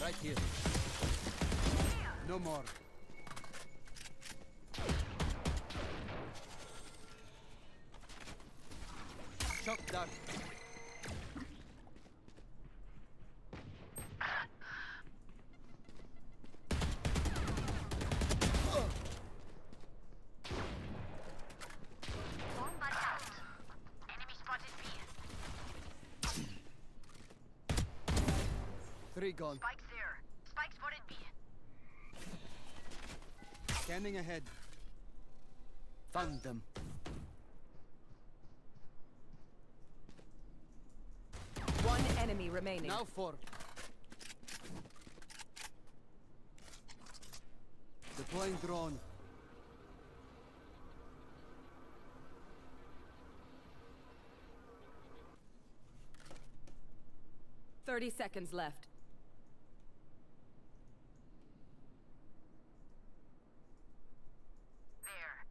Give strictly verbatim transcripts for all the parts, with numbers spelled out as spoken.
Right here. No more. Shock dart. Three gone. Spike's there. Spike spotted B. Scanning ahead. Found them. One enemy remaining. Now four. Deploying drone. Thirty seconds left. There.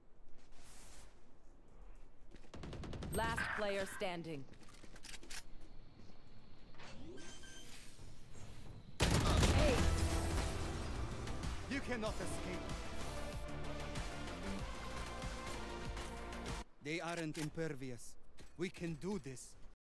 Last player standing. Hey, You cannot escape. They aren't impervious. We can do this.